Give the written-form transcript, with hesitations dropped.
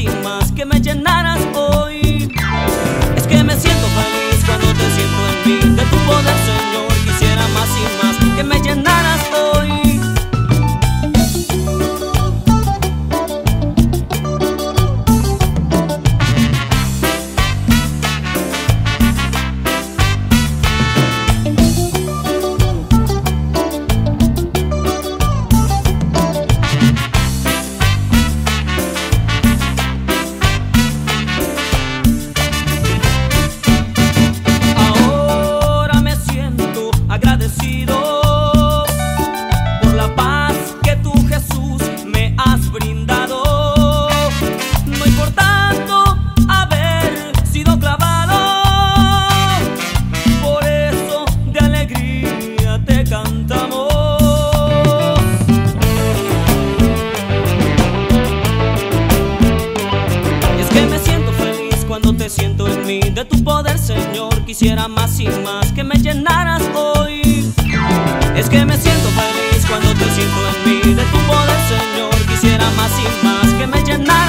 más, que me llenaras hoy. Es que me siento feliz cuando te siento en mí. De tu poder, Señor, quisiera más y más, que me llenaras hoy. Por la paz que tú, Jesús, me has brindado, no importando haber sido clavado. Por eso de alegría te cantamos. Es que me siento feliz cuando te siento en mí. De tu poder, Señor, quisiera más y más, que me llenaras hoy. Es que me siento feliz cuando te siento en mí. De tu poder, Señor, quisiera más y más, que me llenaras.